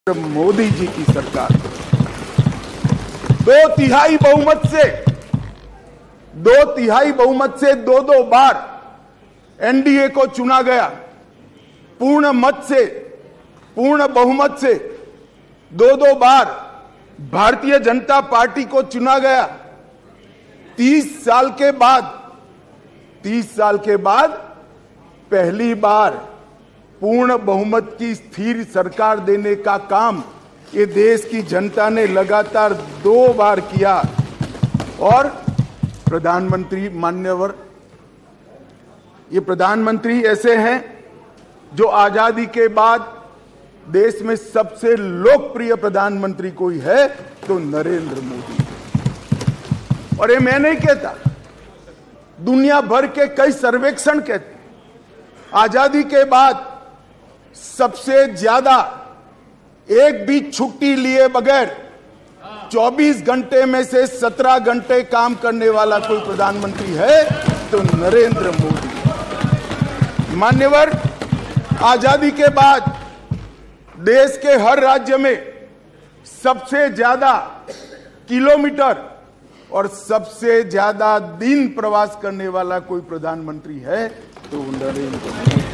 मोदी जी की सरकार 2/3 बहुमत से दो बार एनडीए को चुना गया। पूर्ण बहुमत से दो बार भारतीय जनता पार्टी को चुना गया। 30 साल के बाद पहली बार पूर्ण बहुमत की स्थिर सरकार देने का काम ये देश की जनता ने लगातार 2 बार किया। और प्रधानमंत्री मान्यवर, ये प्रधानमंत्री ऐसे हैं जो आजादी के बाद देश में सबसे लोकप्रिय प्रधानमंत्री कोई है तो नरेंद्र मोदी। और ये मैं नहीं कहता, दुनिया भर के कई सर्वेक्षण कहते आजादी के बाद सबसे ज्यादा एक भी छुट्टी लिए बगैर 24 घंटे में से 17 घंटे काम करने वाला कोई प्रधानमंत्री है तो नरेंद्र मोदी। मान्यवर, आजादी के बाद देश के हर राज्य में सबसे ज्यादा किलोमीटर और सबसे ज्यादा दिन प्रवास करने वाला कोई प्रधानमंत्री है तो नरेंद्र मोदी।